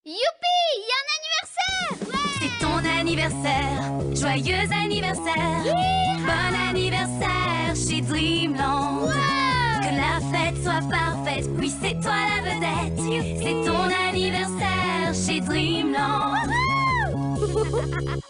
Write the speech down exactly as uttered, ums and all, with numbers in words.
Youpi! Il y a un anniversaire! Ouais! C'est ton anniversaire! Joyeux anniversaire! Yeeha! Bon anniversaire chez Dreamland! Wow! Que la fête soit parfaite, oui c'est toi la vedette! C'est ton anniversaire chez Dreamland! Wouhou!